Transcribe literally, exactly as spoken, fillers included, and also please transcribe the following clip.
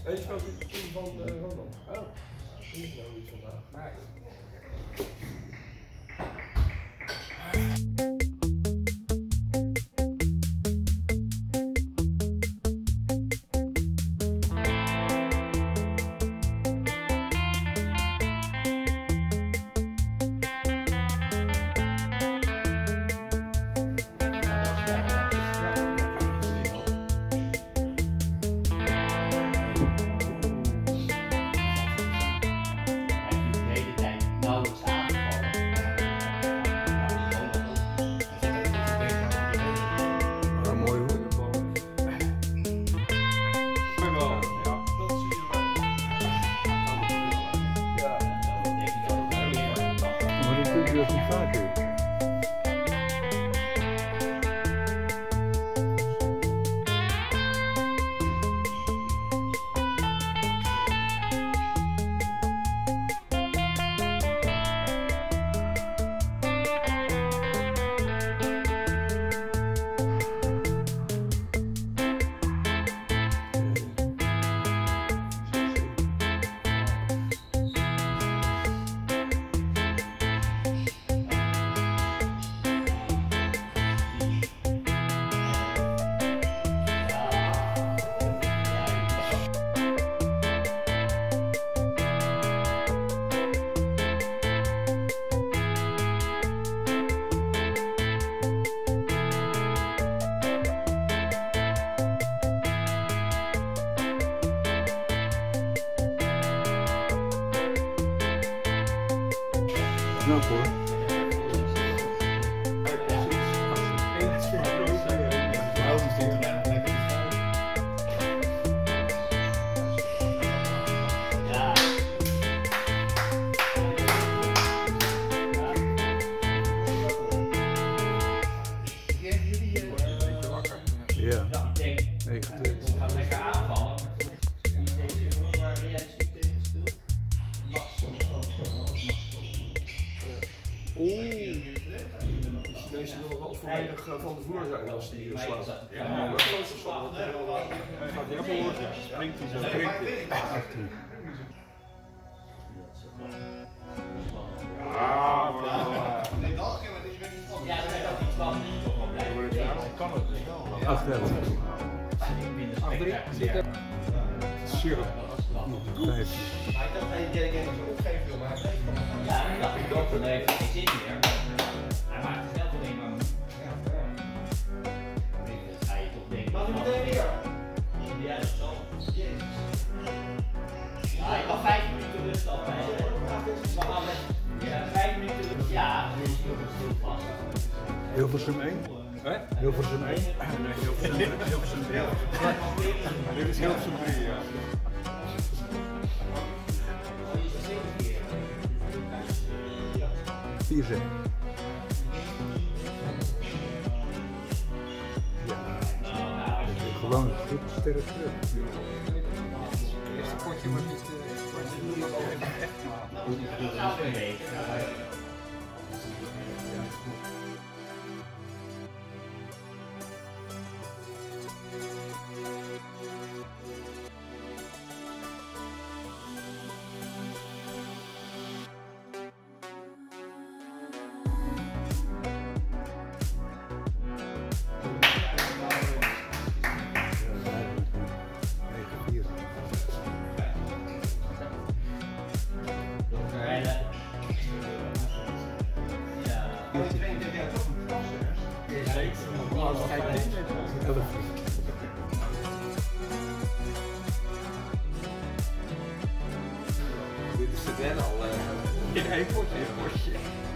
Weet je wat het team van uh, Ronald? Oh, dat is nou niet vandaag. Maar... Nou hoor. Ja. Nee, we gaan lekker aanvallen. Oeh. Deze wil wel volledig van de vloer zijn als die slaat. Ja, dat is wel. Gaat hij even horen? Springt hij zo? Springt hij? achttien. Ja, maar... Nee, dat is wel niet toch wel blijven. Kan het niet wel. acht hebben. acht drie? Zero. vijf. Maar ik dacht dat je Jerry Gamer zo opgeven wil, maar hij heeft van mij. Ja, ik dacht ik ook, dan heeft hij geen zin meer. Hij maakt het zelf alleen maar. Ja, dat ga je toch denken. Mag je meteen weer? Ja, dat is zo. Jezus. Ja, je mag vijf minuten rust altijd. Ja, vijf minuten rust. Ja, dan is hij ook nog stil vast. Hilversum één? Hè? Hilversum één? Nee, Hilversum drie. Dit is Hilversum drie, ja. vier zes. Ja, gewoon goed sterk terug. Het eerste potje was niet echt maar. Dit is de derde al uh, in één potje.